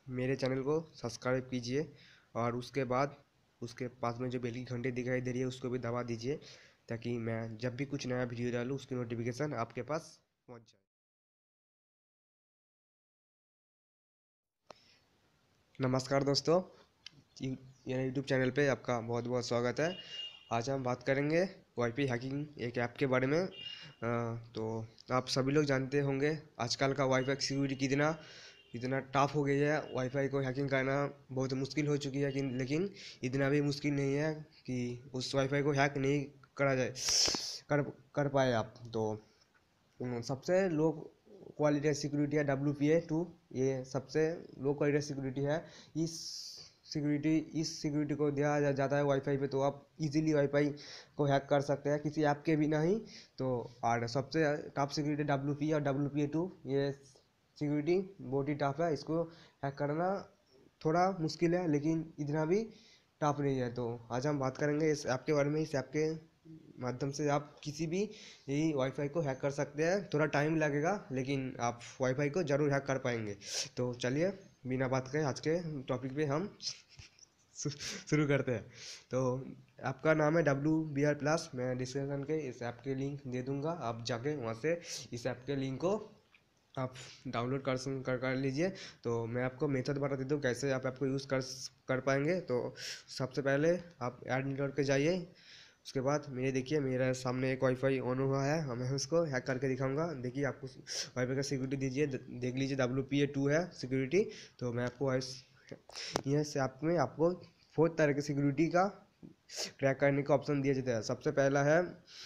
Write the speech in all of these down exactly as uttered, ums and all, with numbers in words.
मेरे चैनल को सब्सक्राइब कीजिए और उसके बाद उसके पास में जो बेल की घंटी दिखाई दे रही है उसको भी दबा दीजिए, ताकि मैं जब भी कुछ नया वीडियो डालूँ उसकी नोटिफिकेशन आपके पास पहुंच जाए। नमस्कार दोस्तों, यू- मेरे यूट्यूब चैनल पे आपका बहुत बहुत स्वागत है। आज हम बात करेंगे वाईफाई हैकिंग एक ऐप के बारे में। अ, तो आप सभी लोग जानते होंगे आजकल का वाईफाई सिक्योरिटी कितना इतना टफ हो गया है। वाईफाई को हैकिंग करना बहुत मुश्किल हो चुकी है कि लेकिन इतना भी मुश्किल नहीं है कि उस वाईफाई को हैक नहीं करा जाए कर कर पाए आप। तो अम, सबसे लो क्वालिटी सिक्योरिटी है डब्ल्यू पी ए टू। ये सबसे लो क्वालिटी सिक्योरिटी है। इस सिक्योरिटी इस सिक्योरिटी को दिया जा, जाता है वाईफाई पे, तो आप इजीली वाईफाई को हैक कर सकते हैं किसी ऐप के बिना ही। तो और सबसे टॉप सिक्योरिटी डब्ल्यू पी और डब्ल्यू पी ए टू, ये सिक्योरिटी बहुत ही टफ है। इसको हैक करना थोड़ा मुश्किल है लेकिन इतना भी टफ नहीं है। तो आज हम बात करेंगे इस ऐप के बारे में। इस ऐप के माध्यम से आप किसी भी यही वाईफाई को हैक कर सकते हैं। थोड़ा टाइम लगेगा लेकिन आप वाईफाई को ज़रूर हैक कर पाएंगे। तो चलिए बिना बात के आज के टॉपिक पे हम शु- शुरू करते हैं। तो आपका नाम है डब्ल्यू बी आर प्लस। मैं डिस्क्रिप्शन के इस ऐप के लिंक दे दूंगा, आप जाके वहाँ से इस ऐप के लिंक को आप डाउनलोड कर सक- कर कर लीजिए। तो मैं आपको मेथड बता देता हूँ कैसे आप ऐप को यूज़ कर कर पाएंगे। तो सबसे पहले आप ऐड नेटवर्क पे जाइए। उसके बाद मेरे देखिए मेरे सामने एक वाईफाई ऑन हुआ है, मैं उसको हैक करके दिखाऊंगा। देखिए आपको वाईफाई का सिक्योरिटी दीजिए, देख लीजिए डब्ल्यू पी ए टू है सिक्योरिटी। तो मैं आपको यह से ऐप में आपको फोर्थ तरह की सिक्योरिटी का क्रैक करने का ऑप्शन दिया जाता है। सबसे पहला है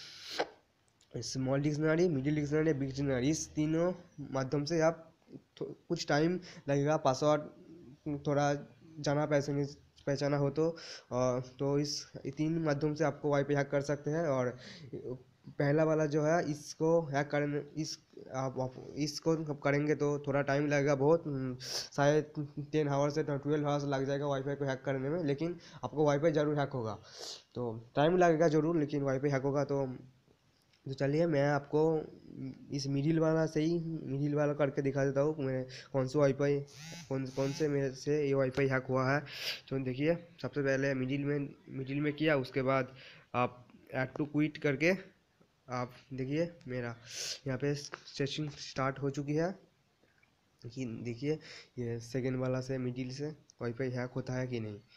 small dictionary, middle dictionary, big dictionary. इस तीनों माध्यम से आप थो- कुछ टाइम लगेगा पासवर्ड थोड़ा जाना पहचान पहचाना हो तो। और तो इस तीन माध्यम से आपको वाईफाई हैक कर सकते हैं। और पहला वाला जो है इसको हैक करने इस आप, आप इसको आप करेंगे तो थोड़ा टाइम लगेगा बहुत, हम्म, शायद टेन आवर से ट्वेल्व आवर्स लग जाएगा वाईफाई को हैक करने में, लेकिन आपको वाईफाई ज़रूर हैक होगा। तो टाइम लगेगा ज़रूर लेकिन वाईफाई हैक होगा। तो तो चलिए मैं आपको इस मिडिल वाला से ही मिडिल वाला करके दिखा देता हूँ मैं कौन सा वाईफाई कौन कौन से मेरे से ये वाईफाई हैक हुआ है। तो देखिए सबसे पहले मिडिल में मिडिल में किया, उसके बाद आप ऐड टू क्विट करके आप देखिए मेरा यहाँ पे सेशन स्टार्ट हो चुकी है। देखिए देखिए ये सेकेंड वाला से मिडिल से वाईफाई हैक होता है कि नहीं।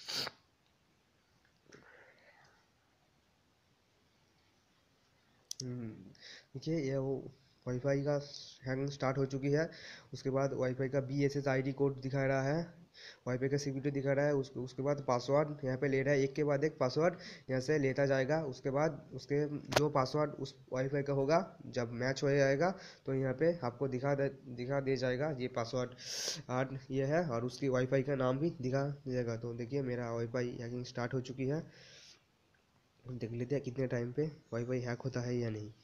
हम्म, देखिए ये वो वाईफाई का हैंग स्टार्ट हो चुकी है। उसके बाद वाईफाई का B S S I D code दिखा रहा है, वाईफाई का सिक्योरिटी दिखा रहा है। उसके उसके बाद पासवर्ड यहाँ पे ले रहा है, एक के बाद एक पासवर्ड यहाँ से लेता जाएगा। उसके बाद उसके जो पासवर्ड उस वाईफाई का होगा जब मैच हो जाएगा तो यहाँ पे आपको दिखा दे दिखा दे जाएगा ये पासवर्ड आठ ये है, और उसकी वाईफाई का नाम भी दिखा देगा। तो देखिए मेरा वाईफाई हैकिंग स्टार्ट हो चुकी है। देख लेते हैं कितने टाइम पे वाईफाई हैक होता है या नहीं।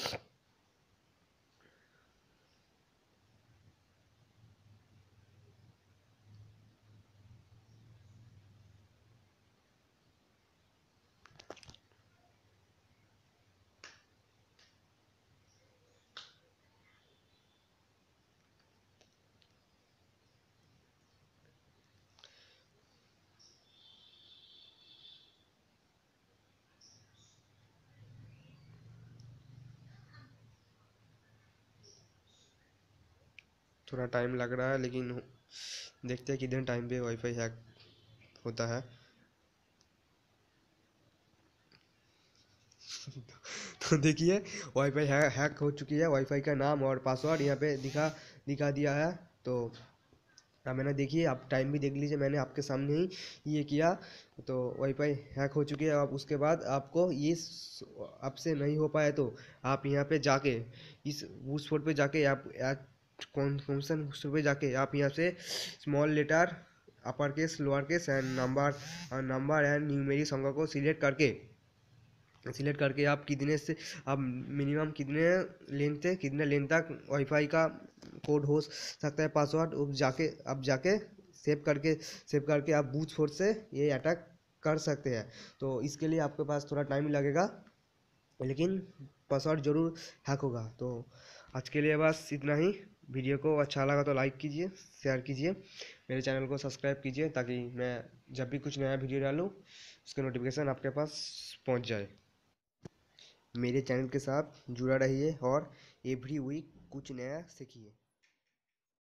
थोड़ा टाइम लग रहा है लेकिन देखते हैं कितने टाइम पे वाईफाई हैक होता है। तो देखिए वाईफाई है, हैक हो चुकी है। वाईफाई का नाम और पासवर्ड यहाँ पे दिखा दिखा दिया है। तो अब मैंने देखिए आप टाइम भी देख लीजिए, मैंने आपके सामने ही ये किया। तो वाईफाई हैक हो चुकी है। अब उसके बाद आपको ये स- आपसे नहीं हो पाया तो आप यहाँ पे जाके इस उस फोट पे जाके आप कौन कौन सा उस पे जाके आप यहाँ से small letter upper case lower case and number number and numeric संख्या को सिलेक्ट करके सिलेक्ट करके आप कितने से आप मिनिमम कितने लेंथ से कितने लेंथ तक वाईफाई का कोड हो सकता है पासवर्ड अब जाके अब जाके सेव करके सेव करके आप बूट फोर्स से ये अटैक कर सकते हैं। तो इसके लिए आपके पास थोड़ा टाइम लगेगा लेकिन पासवर्ड ज़रूर हैक होगा। तो आज के लिए बस इतना ही। वीडियो को अच्छा लगा तो लाइक कीजिए, शेयर कीजिए, मेरे चैनल को सब्सक्राइब कीजिए ताकि मैं जब भी कुछ नया वीडियो डालूँ उसका नोटिफिकेशन आपके पास पहुंच जाए। मेरे चैनल के साथ जुड़ा रहिए और एवरी वीक कुछ नया सीखिए।